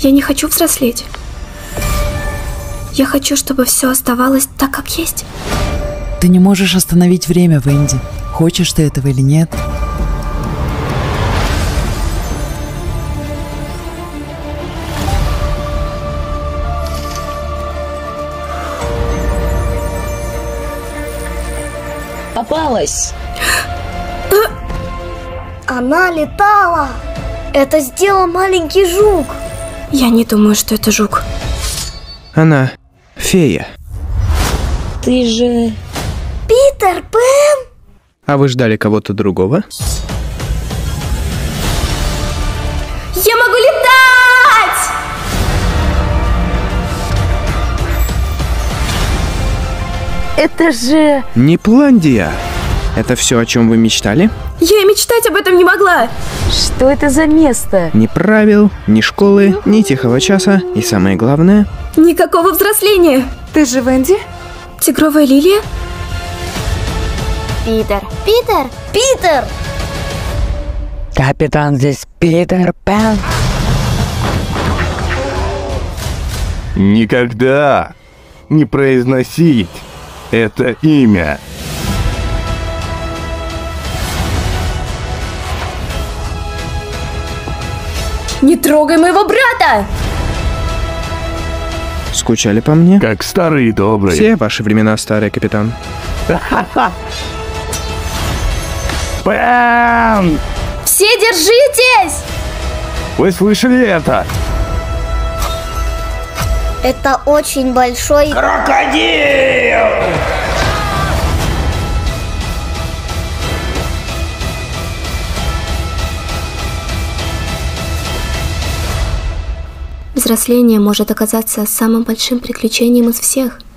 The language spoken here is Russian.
Я не хочу взрослеть. Я хочу, чтобы все оставалось так, как есть. Ты не можешь остановить время, Венди. Хочешь ты этого или нет? Попалась! Она летала! Это сделал маленький жук! Я не думаю, что это жук. Она фея. Ты же... Питер Пен! А вы ждали кого-то другого? Я могу летать! Это же... Непландия! Это все, о чем вы мечтали? Я и мечтать об этом не могла. Что это за место? Ни правил, ни школы, ни тихого часа. И самое главное... Никакого взросления. Ты же Венди? Тигровая лилия? Питер! Питер! Питер! Капитан здесь Питер Пен. Никогда не произносить это имя. Не трогай моего брата! Скучали по мне? Как старый и добрый. Все ваши времена, старый капитан. Пен! Все держитесь! Вы слышали это? Это очень большой... Крокодил! Взросление может оказаться самым большим приключением из всех.